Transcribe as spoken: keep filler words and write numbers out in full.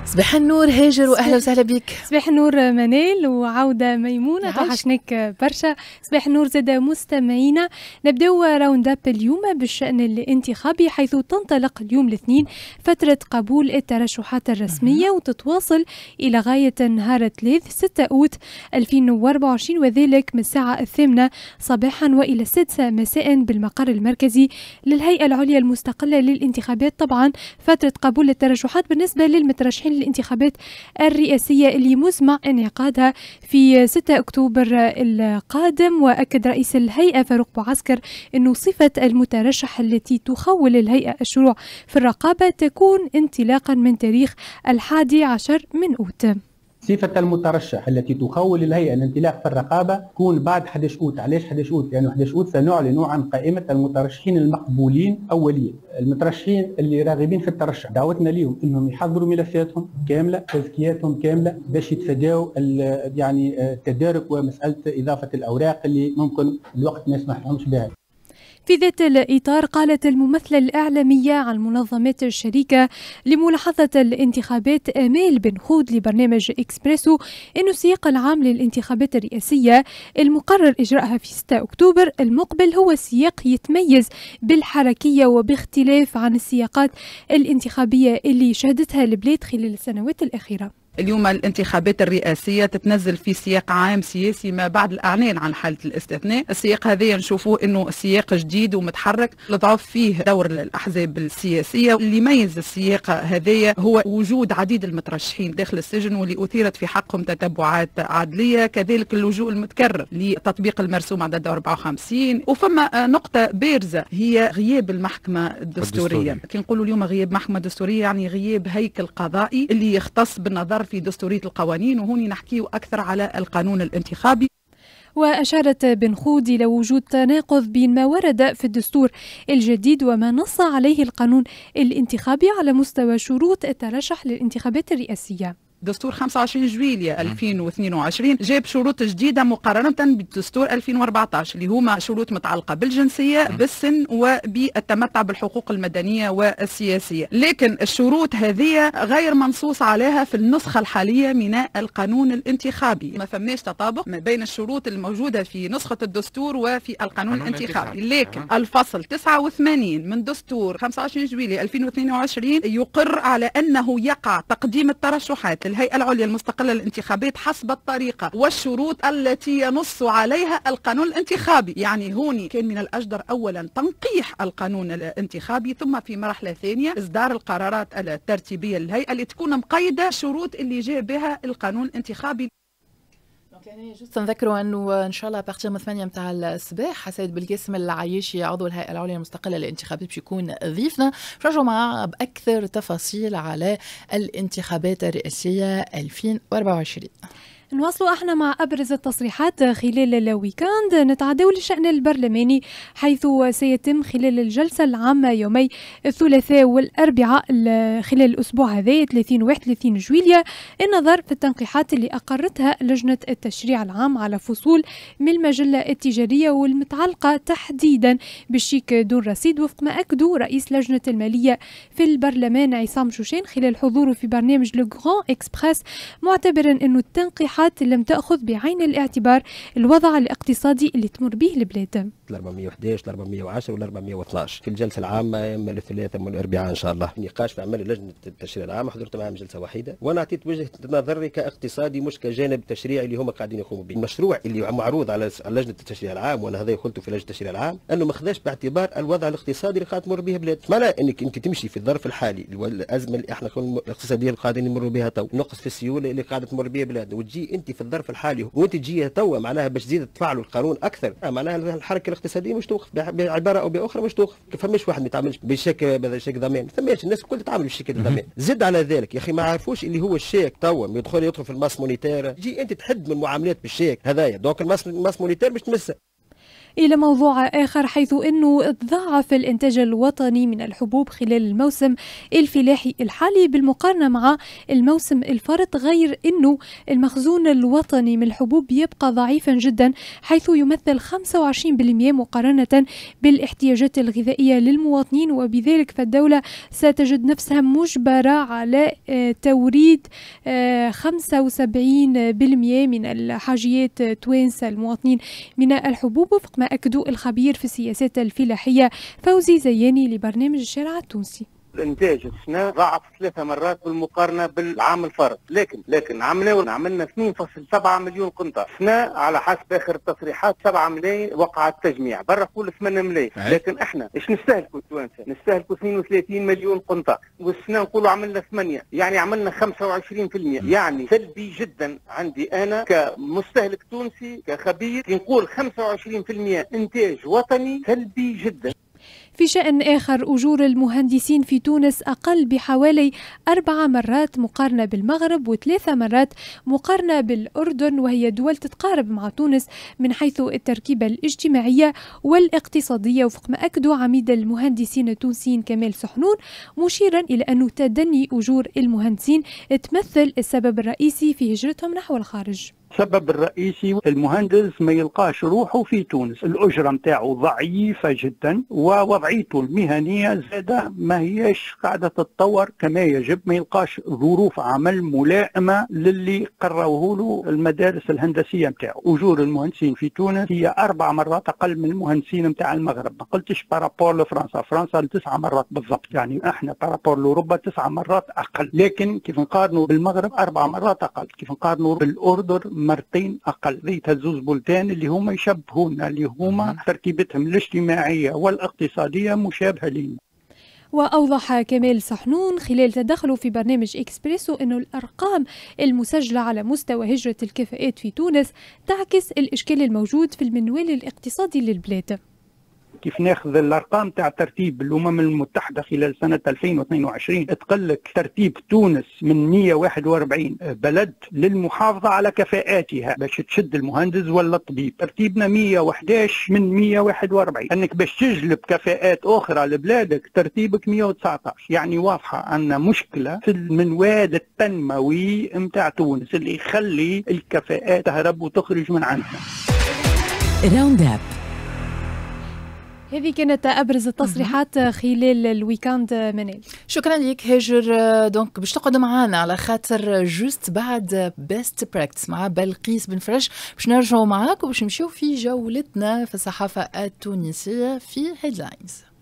صباح النور هاجر واهلا وسهلا بك. صباح النور منال وعوده ميمونه، توحشناك برشا. صباح النور زاد مستمعينا. نبداو راوند اب اليوم بالشان الانتخابي، حيث تنطلق اليوم الاثنين فتره قبول الترشحات الرسميه وتتواصل الى غايه نهار الثلاث ستة اوت ألفين وأربعة وعشرين، وذلك من الساعه الثامنه صباحا والى السادسه مساء بالمقر المركزي للهيئه العليا المستقله للانتخابات. طبعا فتره قبول الترشحات بالنسبه للمترشحين الانتخابات الرئاسية اللي مزمع انعقادها في ستة أكتوبر القادم. وأكد رئيس الهيئة فاروق بوعسكر أنه صفة المترشح التي تخول الهيئة الشروع في الرقابة تكون انطلاقا من تاريخ الحادي عشر من أوت. صفة المترشح التي تخول الهيئة الانطلاق في الرقابة تكون بعد أحد عشر أوت. علاش أحد عشر أوت؟ لأنه أحد عشر أوت سنعلن عن قائمة المترشحين المقبولين أوليا. المترشحين اللي راغبين في الترشح دعوتنا لهم أنهم يحضروا ملفاتهم كاملة، تزكياتهم كاملة، باش يتفاداوا يعني التدارك ومسألة إضافة الأوراق اللي ممكن الوقت ما يسمح لهمش بها. في ذات الإطار قالت الممثلة الإعلامية عن المنظمات الشريكة لملاحظة الانتخابات آمال بن خود لبرنامج إكسبريسو أن السياق العام للانتخابات الرئاسية المقرر إجراءها في ستة أكتوبر المقبل هو سياق يتميز بالحركية وباختلاف عن السياقات الانتخابية اللي شهدتها البلاد خلال السنوات الأخيرة. اليوم الانتخابات الرئاسية تتنزل في سياق عام سياسي ما بعد الإعلان عن حالة الاستثناء. السياق هذا نشوفوه أنه سياق جديد ومتحرك لضعف فيه دور الأحزاب السياسية. اللي يميز السياق هذا هو وجود عديد المترشحين داخل السجن واللي أثيرت في حقهم تتبعات عدلية، كذلك اللجوء المتكرر لتطبيق المرسوم عدد أربعة وخمسين. وفما نقطة بارزة هي غياب المحكمة الدستورية. كي نقولوا اليوم غياب محكمة دستورية يعني غياب هيكل قضائي اللي يختص بالنظر في دستورية القوانين، وهوني نحكيه أكثر على القانون الانتخابي. وأشارت بن خود إلى وجود تناقض بين ما ورد في الدستور الجديد وما نص عليه القانون الانتخابي على مستوى شروط الترشح للانتخابات الرئاسية. دستور خمسة وعشرين جويلية ألفين واثنين وعشرين جاب شروط جديدة مقارنة بالدستور ألفين وأربعة عشر اللي هما شروط متعلقة بالجنسية، بالسن، وبالتمتع بالحقوق المدنية والسياسية. لكن الشروط هذه غير منصوص عليها في النسخة الحالية من القانون الانتخابي. ما فماش تطابق ما بين الشروط الموجودة في نسخة الدستور وفي القانون الانتخابي. لكن الفصل تسعة وثمانين من دستور خمسة وعشرين جويلية ألفين واثنين وعشرين يقر على أنه يقع تقديم الترشحات الهيئة العليا المستقلة للانتخابات حسب الطريقة والشروط التي ينص عليها القانون الانتخابي. يعني هوني كان من الأجدر أولا تنقيح القانون الانتخابي، ثم في مرحلة ثانية إصدار القرارات الترتيبية للهيئة اللي تكون مقيدة الشروط اللي جاء بها القانون الانتخابي. يعني جست نذكروا انه ان شاء الله بارتير من ثمانية متاع الصباح سيد بالقاسم العياشي عضو الهيئه العليا المستقله للانتخابات باش يكون ضيفنا، نرجعوا معاه باكثر تفاصيل على الانتخابات الرئاسيه ألفين وأربعة وعشرين. نواصلوا احنا مع ابرز التصريحات خلال الويكاند. نتعداو للشأن البرلماني، حيث سيتم خلال الجلسة العامة يومي الثلاثاء والأربعاء خلال الأسبوع هذا ثلاثين و واحد وثلاثين جويلية النظر في التنقيحات اللي أقرتها لجنة التشريع العام على فصول من المجلة التجارية والمتعلقة تحديدا بالشيك دون رصيد، وفق ما أكدوا رئيس لجنة المالية في البرلمان عصام شوشين خلال حضوره في برنامج لو غران إكسبريس، معتبرا أنه التنقيحات لم تأخذ بعين الاعتبار الوضع الاقتصادي اللي تمر به البلاد. أربعمئة وأحد عشر أربعمئة وعشرة ولا أربعمئة واثني عشر في الجلسة العامة يوم الثلاثاء والأربعاء إن شاء الله. نقاش في أعمال لجنة التشريع العام حضرت معهم جلسة واحدة، وأنا أعطيت وجهة نظري كاقتصادي مش كجانب تشريعي اللي هم قاعدين يقوموا به. المشروع اللي معروض على لجنة التشريع العام، وأنا هذا قلته في لجنة التشريع العام، أنه ما خذاش باعتبار الوضع الاقتصادي اللي قاعد تمر به بلاد. معناه أنك أنت تمشي في الظرف الحالي والأزمة اللي احنا الاقتصادية اللي قاعدين نمروا بها تو، نقص في السيولة اللي قاعدة تمر بها بلاد، وتجي أنت في الظرف الحالي وأنت تجي تو معناها باش تزيد تفعلوا القانون أكثر، معناها الحركة الاقتصادية مش توقف بعباره او باخرى، مش توقف. فماش واحد ما يتعاملش بالشيك بهذا الشيك ضمان، فماش الناس الكل تتعامل بالشيك الضمان. زد على ذلك يا اخي ما عارفوش اللي هو الشيك توا يدخل يدخل في الماس مونيتير، تجي انت تحد من المعاملات بالشيك هذايا، دونك الماس الماس مونيتير مش تمسه. إلى موضوع آخر، حيث أنه تضاعف الإنتاج الوطني من الحبوب خلال الموسم الفلاحي الحالي بالمقارنة مع الموسم الفارط، غير أنه المخزون الوطني من الحبوب يبقى ضعيفا جدا، حيث يمثل خمسة وعشرين بالمئة مقارنة بالاحتياجات الغذائية للمواطنين، وبذلك فالدولة ستجد نفسها مجبرة على توريد خمسة وسبعين بالمئة من الحاجيات توانس المواطنين من الحبوب، وفق ما أكدوا الخبير في السياسات الفلاحية فوزي زياني لبرنامج الشارع التونسي. الانتاج السنه ضاعف ثلاثة مرات بالمقارنه بالعام الفارط، لكن لكن عملنا عملنا اثنين فاصلة سبعة مليون قنطار سنه على حسب اخر التصريحات. سبعة ملايين وقع التجميع، برا قول ثمانية ملايين، لكن احنا ايش نستهلكوا التوانسه؟ نستهلكوا اثنين وثلاثين مليون قنطار، والسنه نقولوا عملنا ثمانية، يعني عملنا خمسة وعشرين بالمئة، يعني سلبي جدا عندي انا كمستهلك تونسي كخبير. نقول خمسة وعشرين بالمئة انتاج وطني سلبي جدا. في شأن آخر، أجور المهندسين في تونس أقل بحوالي أربع مرات مقارنة بالمغرب وثلاثة مرات مقارنة بالأردن، وهي دول تتقارب مع تونس من حيث التركيبة الاجتماعية والاقتصادية، وفق ما أكدوا عميد المهندسين التونسيين كمال سحنون، مشيرا إلى أن تدني أجور المهندسين تمثل السبب الرئيسي في هجرتهم نحو الخارج. السبب الرئيسي المهندس ما يلقاش روحه في تونس، الأجرة متاعه ضعيفة جدا، ووضعيته المهنية زادة ما هيش قاعدة تتطور كما يجب، ما يلقاش ظروف عمل ملائمة للي قروه له المدارس الهندسية متاعه. أجور المهندسين في تونس هي أربع مرات أقل من المهندسين متاع المغرب، ما قلتش بارابور لفرنسا، فرنسا تسعة مرات بالضبط، يعني احنا بارابور لأوروبا تسعة مرات أقل، لكن كيف نقارنوا بالمغرب أربع مرات أقل، كيف نقارنوا بالأردن مرتين أقل. ذيت هزوز بلدان اللي هما يشبهونا، اللي هما تركيبتهم الاجتماعية والاقتصادية مشابهة لنا. وأوضح كمال سحنون خلال تدخله في برنامج إكسبريسو أنه الأرقام المسجلة على مستوى هجرة الكفاءات في تونس تعكس الإشكال الموجود في المنوال الاقتصادي للبلاد. كيف ناخذ الارقام تاع ترتيب الامم المتحده خلال سنه ألفين واثنين وعشرين، تقول لك ترتيب تونس من مئة وواحد وأربعين بلد للمحافظه على كفاءاتها باش تشد المهندس ولا الطبيب، ترتيبنا مئة وأحد عشر من مئة وواحد وأربعين، انك باش تجلب كفاءات اخرى لبلادك ترتيبك مئة وتسعة عشر، يعني واضحه ان مشكله في المنوال التنموي نتاع تونس اللي يخلي الكفاءات تهرب وتخرج من عندنا. راوند اب. هذه كانت أبرز التصريحات خلال الويكاند منال. شكرا لك هاجر. دونك باش تقعد معانا على خاطر جوست بعد بيست براكتس مع بلقيس بن فرج باش نرجعوا معاك وباش نمشيو في جولتنا في الصحافة التونسية في هيدلاينز.